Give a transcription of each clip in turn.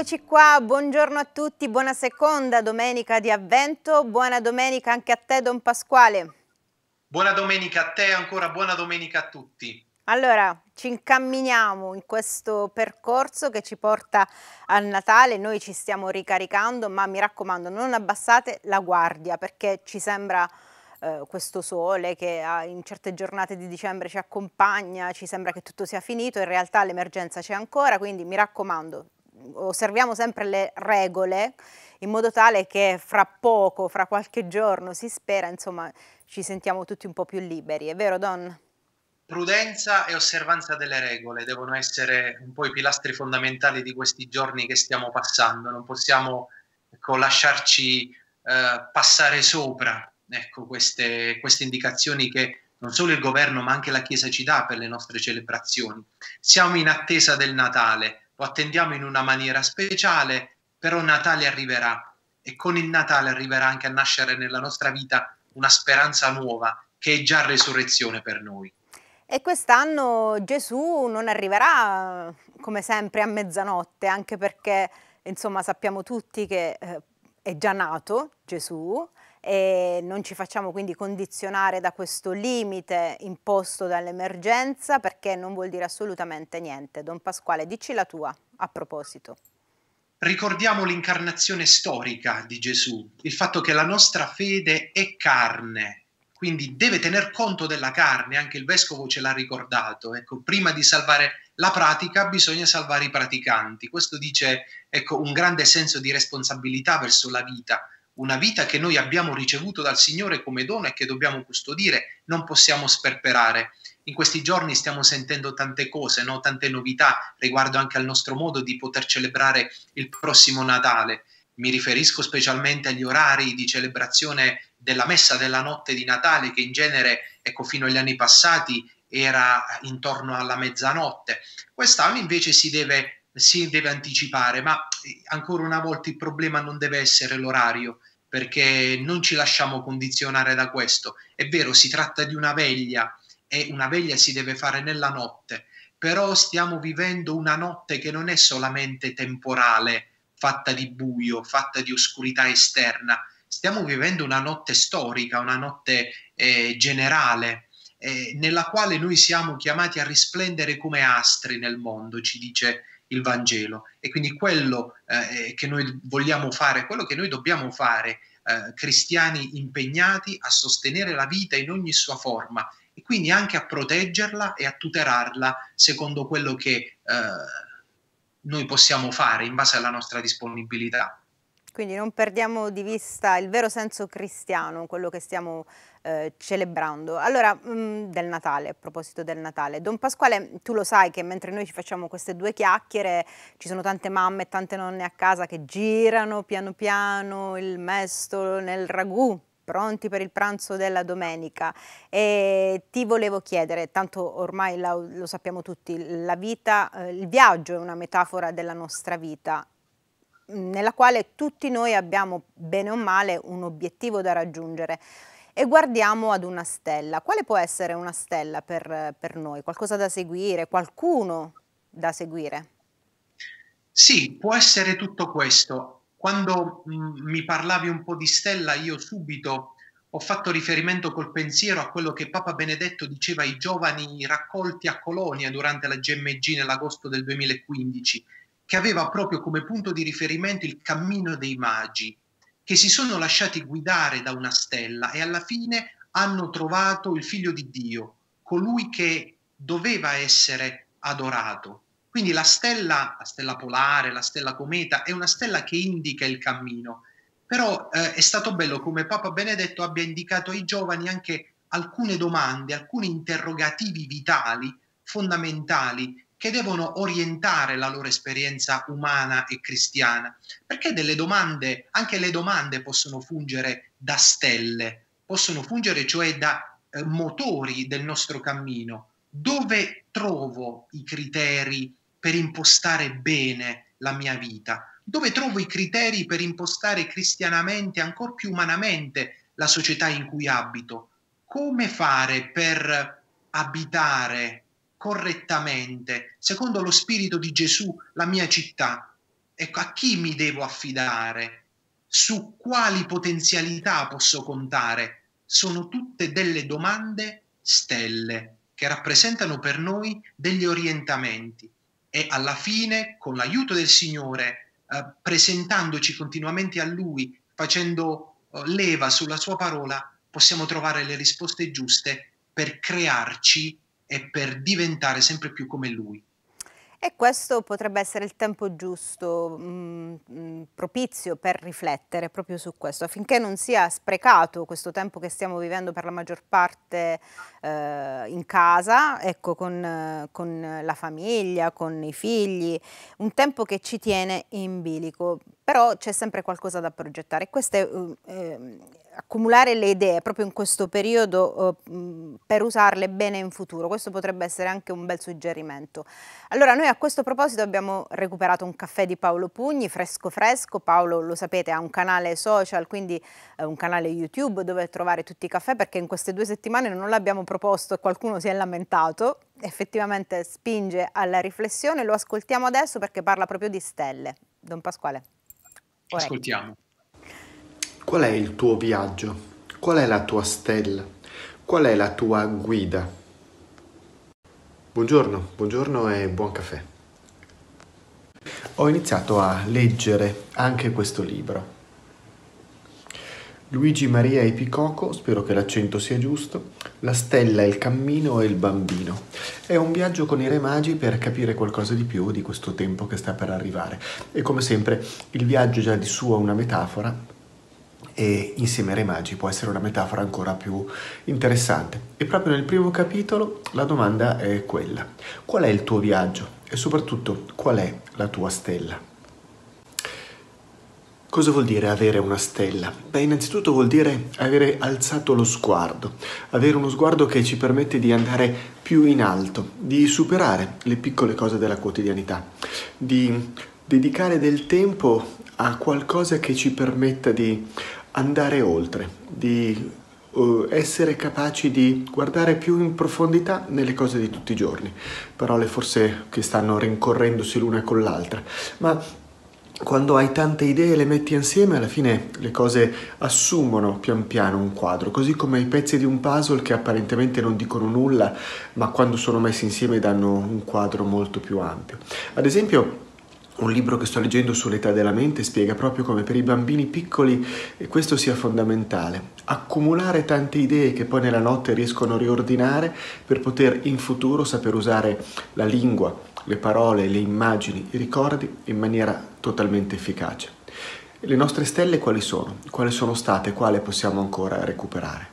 Eccoci qua, buongiorno a tutti, buona seconda domenica di Avvento, buona domenica anche a te Don Pasquale. Buona domenica a te, ancora buona domenica a tutti. Allora, ci incamminiamo in questo percorso che ci porta al Natale, noi ci stiamo ricaricando, ma mi raccomando non abbassate la guardia perché ci sembra questo sole che in certe giornate di dicembre ci accompagna, ci sembra che tutto sia finito, in realtà l'emergenza c'è ancora, quindi mi raccomando, osserviamo sempre le regole in modo tale che fra poco, fra qualche giorno, si spera, insomma, ci sentiamo tutti un po' più liberi, è vero Don? Prudenza e osservanza delle regole devono essere un po' i pilastri fondamentali di questi giorni che stiamo passando. Non possiamo, ecco, lasciarci passare sopra, ecco, queste indicazioni che non solo il governo ma anche la Chiesa ci dà per le nostre celebrazioni. Siamo in attesa del Natale, lo attendiamo in una maniera speciale, però Natale arriverà e con il Natale arriverà anche a nascere nella nostra vita una speranza nuova che è già resurrezione per noi. E quest'anno Gesù non arriverà come sempre a mezzanotte, anche perché insomma sappiamo tutti che è già nato Gesù e non ci facciamo quindi condizionare da questo limite imposto dall'emergenza perché non vuol dire assolutamente niente. Don Pasquale, dici la tua a proposito. Ricordiamo l'incarnazione storica di Gesù, il fatto che la nostra fede è carne, quindi deve tener conto della carne, anche il vescovo ce l'ha ricordato, ecco, prima di salvare la pratica bisogna salvare i praticanti, questo dice, ecco, un grande senso di responsabilità verso la vita, una vita che noi abbiamo ricevuto dal Signore come dono e che dobbiamo custodire, non possiamo sperperare. In questi giorni stiamo sentendo tante cose, no? Tante novità riguardo anche al nostro modo di poter celebrare il prossimo Natale. Mi riferisco specialmente agli orari di celebrazione della messa della notte di Natale, che in genere, ecco, fino agli anni passati era intorno alla mezzanotte. Quest'anno invece si deve anticipare, ma ancora una volta il problema non deve essere l'orario, perché non ci lasciamo condizionare da questo. È vero, si tratta di una veglia e una veglia si deve fare nella notte, però stiamo vivendo una notte che non è solamente temporale, fatta di buio, fatta di oscurità esterna, stiamo vivendo una notte storica, una notte generale, nella quale noi siamo chiamati a risplendere come astri nel mondo, ci dice il Vangelo. E quindi quello che noi vogliamo fare, quello che noi dobbiamo fare, cristiani impegnati a sostenere la vita in ogni sua forma e quindi anche a proteggerla e a tutelarla secondo quello che noi possiamo fare in base alla nostra disponibilità. Quindi non perdiamo di vista il vero senso cristiano, quello che stiamo celebrando. Allora, del Natale, a proposito del Natale. Don Pasquale, tu lo sai che mentre noi ci facciamo queste due chiacchiere, ci sono tante mamme e tante nonne a casa che girano piano piano il mestolo nel ragù, pronti per il pranzo della domenica. E ti volevo chiedere, tanto ormai lo sappiamo tutti, la vita, il viaggio è una metafora della nostra vita nella quale tutti noi abbiamo, bene o male, un obiettivo da raggiungere e guardiamo ad una stella. Quale può essere una stella per noi? Qualcosa da seguire? Qualcuno da seguire? Sì, può essere tutto questo. Quando mi parlavi un po' di stella, io subito ho fatto riferimento col pensiero a quello che Papa Benedetto diceva ai giovani raccolti a Colonia durante la GMG nell'agosto del 2015, che aveva proprio come punto di riferimento il cammino dei magi, che si sono lasciati guidare da una stella e alla fine hanno trovato il figlio di Dio, colui che doveva essere adorato. Quindi la stella polare, la stella cometa, è una stella che indica il cammino. Però è stato bello come Papa Benedetto abbia indicato ai giovani anche alcune domande, alcuni interrogativi vitali, fondamentali, che devono orientare la loro esperienza umana e cristiana. Perché delle domande, anche le domande possono fungere da stelle, possono fungere cioè da motori del nostro cammino. Dove trovo i criteri per impostare bene la mia vita? Dove trovo i criteri per impostare cristianamente, ancor più umanamente, la società in cui abito? Come fare per abitare correttamente, secondo lo spirito di Gesù, la mia città? Ecco, a chi mi devo affidare? Su quali potenzialità posso contare? Sono tutte delle domande stelle che rappresentano per noi degli orientamenti e alla fine, con l'aiuto del Signore, presentandoci continuamente a Lui, facendo leva sulla Sua parola, possiamo trovare le risposte giuste per crearci e per diventare sempre più come Lui. E questo potrebbe essere il tempo giusto, propizio per riflettere proprio su questo, affinché non sia sprecato questo tempo che stiamo vivendo per la maggior parte, in casa, ecco, con la famiglia, con i figli, un tempo che ci tiene in bilico. Però c'è sempre qualcosa da progettare e questo è, accumulare le idee proprio in questo periodo, per usarle bene in futuro. Questo potrebbe essere anche un bel suggerimento. Allora noi a questo proposito abbiamo recuperato un caffè di Paolo Pugni, fresco fresco. Paolo, lo sapete, ha un canale social, quindi un canale YouTube dove trovare tutti i caffè, perché in queste 2 settimane non l'abbiamo proposto e qualcuno si è lamentato. Effettivamente spinge alla riflessione. Lo ascoltiamo adesso perché parla proprio di stelle. Don Pasquale, orecchie. Ascoltiamo. Qual è il tuo viaggio? Qual è la tua stella? Qual è la tua guida? Buongiorno, buongiorno e buon caffè. Ho iniziato a leggere anche questo libro. Luigi Maria Epicoco, spero che l'accento sia giusto, La stella, il cammino e il bambino. È un viaggio con i Re Magi per capire qualcosa di più di questo tempo che sta per arrivare. E come sempre il viaggio già di suo è una metafora, e insieme ai Re Magi può essere una metafora ancora più interessante. E proprio nel primo capitolo la domanda è quella: qual è il tuo viaggio? E soprattutto, qual è la tua stella? Cosa vuol dire avere una stella? Beh, innanzitutto vuol dire avere alzato lo sguardo, avere uno sguardo che ci permette di andare più in alto, di superare le piccole cose della quotidianità, di dedicare del tempo a qualcosa che ci permetta di andare oltre, di essere capaci di guardare più in profondità nelle cose di tutti i giorni. Parole forse che stanno rincorrendosi l'una con l'altra, ma quando hai tante idee e le metti insieme, alla fine le cose assumono pian piano un quadro, così come i pezzi di un puzzle che apparentemente non dicono nulla, ma quando sono messi insieme danno un quadro molto più ampio. Ad esempio, un libro che sto leggendo sull'età della mente spiega proprio come per i bambini piccoli questo sia fondamentale. Accumulare tante idee che poi nella notte riescono a riordinare per poter in futuro saper usare la lingua, le parole, le immagini, i ricordi in maniera totalmente efficace. Le nostre stelle quali sono? Quali sono state? Quale possiamo ancora recuperare?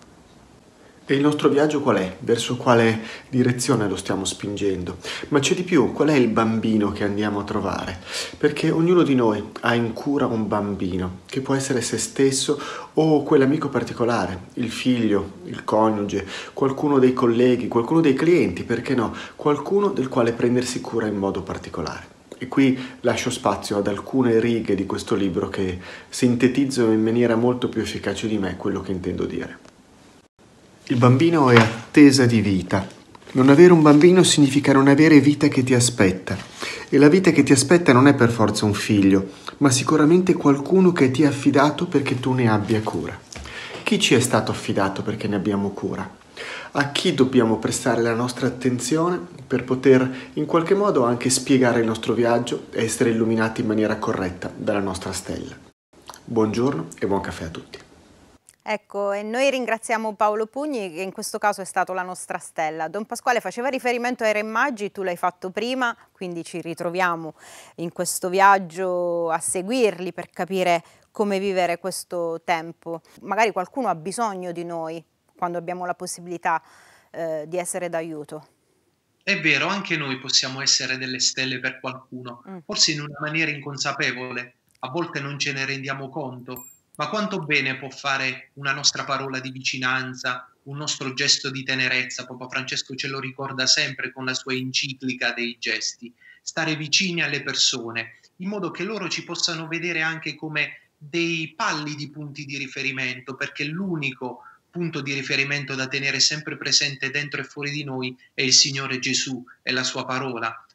E il nostro viaggio qual è? Verso quale direzione lo stiamo spingendo? Ma c'è di più, qual è il bambino che andiamo a trovare? Perché ognuno di noi ha in cura un bambino, che può essere se stesso o quell'amico particolare, il figlio, il coniuge, qualcuno dei colleghi, qualcuno dei clienti, perché no? Qualcuno del quale prendersi cura in modo particolare. E qui lascio spazio ad alcune righe di questo libro che sintetizzano in maniera molto più efficace di me quello che intendo dire. Il bambino è attesa di vita. Non avere un bambino significa non avere vita che ti aspetta. E la vita che ti aspetta non è per forza un figlio, ma sicuramente qualcuno che ti è affidato perché tu ne abbia cura. Chi ci è stato affidato perché ne abbiamo cura? A chi dobbiamo prestare la nostra attenzione per poter in qualche modo anche spiegare il nostro viaggio e essere illuminati in maniera corretta dalla nostra stella. Buongiorno e buon caffè a tutti. Ecco, e noi ringraziamo Paolo Pugni, che in questo caso è stato la nostra stella. Don Pasquale faceva riferimento ai Re Magi, tu l'hai fatto prima, quindi ci ritroviamo in questo viaggio a seguirli per capire come vivere questo tempo. Magari qualcuno ha bisogno di noi quando abbiamo la possibilità di essere d'aiuto. È vero, anche noi possiamo essere delle stelle per qualcuno, Mm. forse in una maniera inconsapevole, a volte non ce ne rendiamo conto, ma quanto bene può fare una nostra parola di vicinanza, un nostro gesto di tenerezza. Papa Francesco ce lo ricorda sempre con la sua enciclica dei gesti, stare vicini alle persone, in modo che loro ci possano vedere anche come dei pallidi punti di riferimento, perché l'unico punto di riferimento da tenere sempre presente dentro e fuori di noi è il Signore Gesù e la sua parola.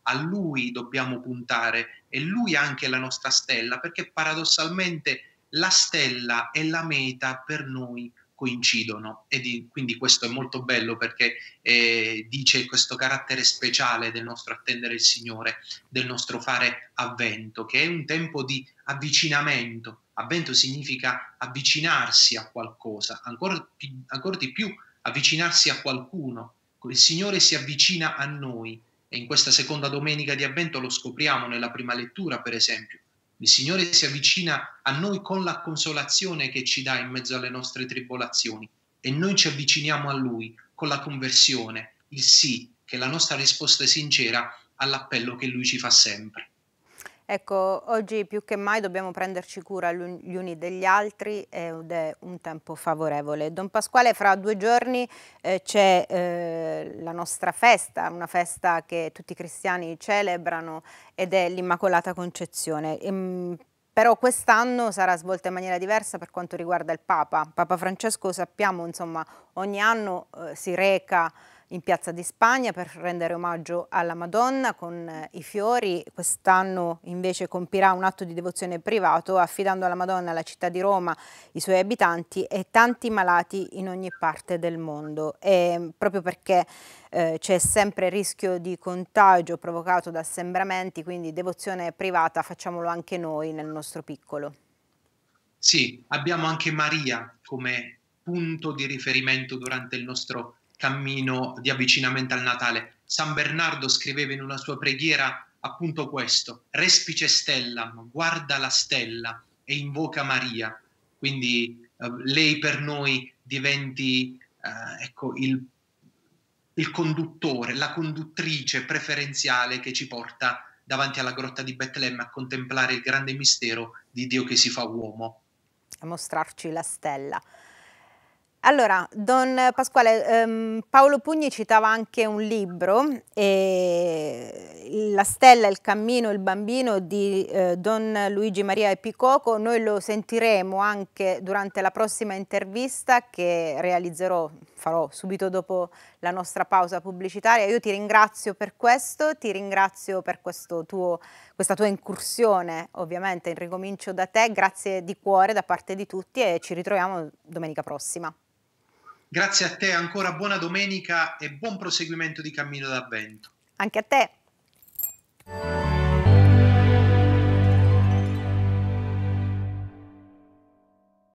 a Lui dobbiamo puntare e Lui è anche la nostra stella, perché paradossalmente la stella e la meta per noi coincidono e quindi questo è molto bello perché dice questo carattere speciale del nostro attendere il Signore, del nostro fare avvento, che è un tempo di avvicinamento. Avvento significa avvicinarsi a qualcosa, ancora di più avvicinarsi a qualcuno. Il Signore si avvicina a noi e in questa seconda domenica di Avvento lo scopriamo nella prima lettura, per esempio. Il Signore si avvicina a noi con la consolazione che ci dà in mezzo alle nostre tribolazioni e noi ci avviciniamo a Lui con la conversione, il sì, che è la nostra risposta sincera all'appello che Lui ci fa sempre. Ecco, oggi più che mai dobbiamo prenderci cura gli uni degli altri ed è un tempo favorevole. Don Pasquale, fra 2 giorni c'è la nostra festa, una festa che tutti i cristiani celebrano ed è l'Immacolata Concezione. Però quest'anno sarà svolta in maniera diversa per quanto riguarda il Papa. Papa Francesco, sappiamo, insomma, ogni anno si reca in Piazza di Spagna per rendere omaggio alla Madonna con i fiori. Quest'anno invece compirà un atto di devozione privato affidando alla Madonna la città di Roma, i suoi abitanti e tanti malati in ogni parte del mondo. E proprio perché c'è sempre rischio di contagio provocato da assembramenti, quindi devozione privata facciamolo anche noi nel nostro piccolo. Sì, abbiamo anche Maria come punto di riferimento durante il nostro cammino di avvicinamento al Natale. San Bernardo scriveva in una sua preghiera appunto questo: respice stellam, guarda la stella e invoca Maria. Quindi lei per noi diventi ecco, il conduttore, la conduttrice preferenziale che ci porta davanti alla grotta di Betlemme a contemplare il grande mistero di Dio che si fa uomo. A mostrarci la stella. Allora, Don Pasquale, Paolo Pugni citava anche un libro, La stella, il cammino, il bambino di Don Luigi Maria Epicoco. Noi lo sentiremo anche durante la prossima intervista che farò subito dopo la nostra pausa pubblicitaria. Io ti ringrazio per questo, ti ringrazio per questa tua incursione ovviamente in Ricomincio da te. Grazie di cuore da parte di tutti e ci ritroviamo domenica prossima. Grazie a te, ancora buona domenica e buon proseguimento di cammino d'Avvento. Anche a te.